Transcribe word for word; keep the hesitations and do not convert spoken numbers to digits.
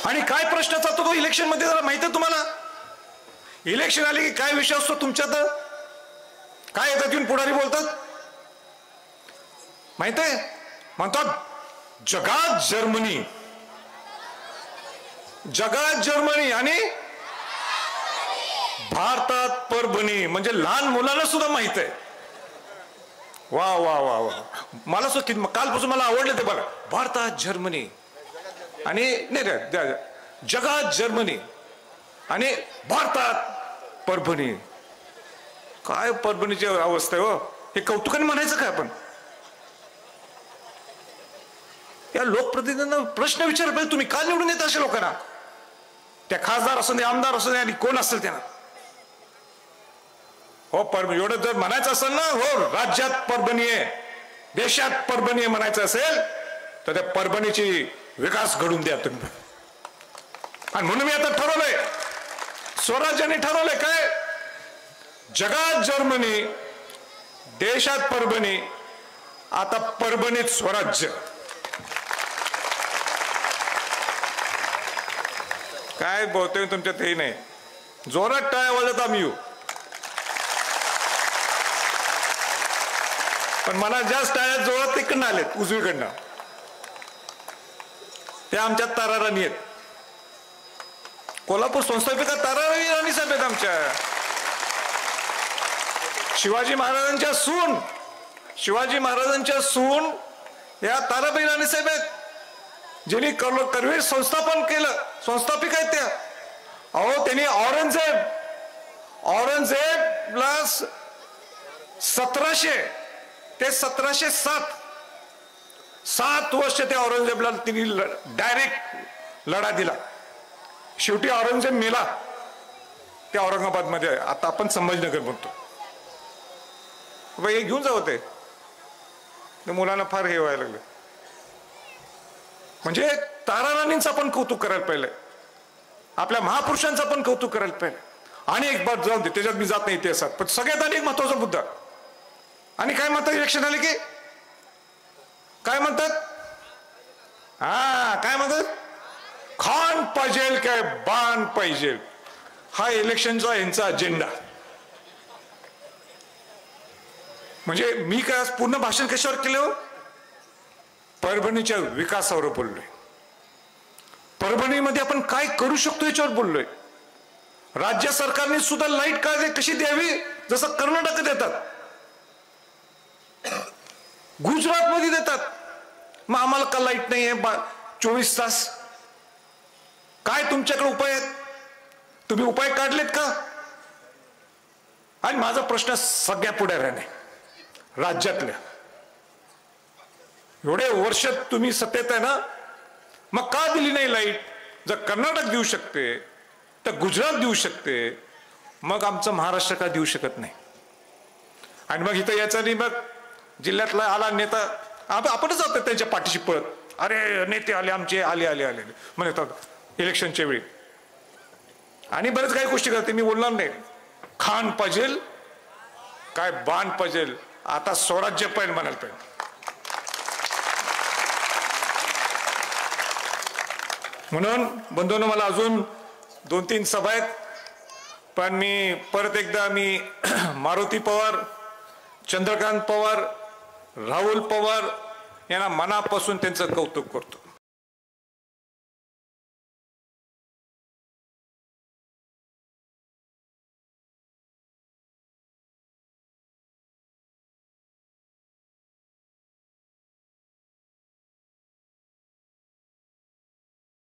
आणि काय प्रश्न चालतो तो इलेक्शन मध्ये जरा माहिती आहे तुम्हाला? इलेक्शन आले की काय विषय असतो तुमच्यात? काय येतात येऊन पुढारी बोलतात माहित आहे? म्हणतात जगात जर्मनी, जगात जर्मनी आणि भारतात परभणी. म्हणजे लहान मुलांना सुद्धा माहित आहे. वा वा वा वा. मला सुद्धा कालपासून मला आवडलं ते बघा. भारतात जर्मनी आणि नाही जगात जर्मनी आणि भारतात परभणी. काय परभणीची अवस्था आहे हो. हे कौतुकाने म्हणायचं काय आपण? या लोकप्रतिनिधींना प्रश्न विचारला पाहिजे, तुम्ही का निवडून येता अशा लोकांना? त्या खासदार असू दे, आमदार असू दे आणि कोण असेल त्यांना. हो परभणी एवढं जर म्हणायचं असेल ना, हो राज्यात परभणी आहे, देशात परभणी आहे म्हणायचं असेल तर त्या परभणीची विकास घडून द्या तुम्ही. आणि म्हणून मी आता ठरवलंय, स्वराज्याने ठरवलंय काय? जगात जर्मनी, देशात परभणी, आता परभणीत स्वराज्य. काय बोलतोय तुमच्यात हे नाही. जोरात टाळ्या वाजत आम्ही येऊ. पण मला जास्त टाळ्या जोरात तिकडनं आलेत उजवीकडनं. ते आमच्यात ताराराणी आहेत. कोल्हापूर संस्थापिका ताराराणी साहेब आहेत आमच्या. शिवाजी महाराजांच्या सून, शिवाजी महाराजांच्या सून या ताराबाई राणी साहेब आहेत, ज्यांनी करवीर संस्थापन केलं, संस्थापिका आहेत त्या. अहो त्यांनी औरंगजेब औरंगजेबला सतराशे ते सतराशे सात सात वर्ष त्या औरंगजेबला तिने डायरेक्ट लढा दिला. शेवटी औरंगजेब मेला त्या औरंगाबाद मध्ये. आता आपण संभाजीनगर म्हणतो. हे घेऊन जावं ते मुलांना फार हे व्हायला लागलं. म्हणजे ताराराणींचं आपण कौतुक करायला पाहिजे, आपल्या महापुरुषांचं पण कौतुक करायला पाहिजे. आणि एक बात जाऊन दे, त्याच्यात मी जात नाही इतिहासात, पण सगळ्यात अनेक महत्वाचा मुद्दा. आणि काय म्हणतात इलेक्शन आले की? काय म्हणतात? हा काय म्हणतात? खान पाहिजे काय बाण पाहिजे. हा इलेक्शनचा यांचा अजेंडा. म्हणजे मी काय आज पूर्ण भाषण कशावर केलं? परभणीच्या विकासावर बोललोय. परभणीमध्ये आपण काय करू शकतो याच्यावर बोललोय. राज्य सरकारने सुद्धा लाईट काय कशी द्यावी, जसं कर्नाटक देतात, गुजरात मध्ये देतात. मग आम्हाला का लाईट नाही आहे चोवीस तास? काय तुमच्याकडे उपाय आहेत? तुम्ही उपाय काढलेत का? आणि माझा प्रश्न सगळ्या पुढाऱ्याने राज्यातल्या, एवढे वर्ष तुम्ही सत्तेत आहे ना, मग का दिली नाही लाईट? जर कर्नाटक देऊ शकते तर गुजरात देऊ शकते, मग आमचं महाराष्ट्र का देऊ शकत नाही? आणि मग इथं याचा नाही, मग जिल्ह्यातला आला नेता, आपणच जातो त्यांच्या पाठीशी पळत, अरे नेते आले आमचे, आले आले आले म्हणतात इलेक्शनच्या वेळी. आणि बरेच काही गोष्टी करते, मी बोलणार नाही. खान पाहिजेल काय बाण पाहिजेल, आता स्वराज्य पाहिजे म्हणायला पाहिजे. म्हणून बंधूंनो, मला अजून दोन तीन सभा आहेत, पण मी परत एकदा मी मारुती पवार, चंद्रकांत पवार, राहुल पवार यांना मनापासून त्यांचं कौतुक करतो.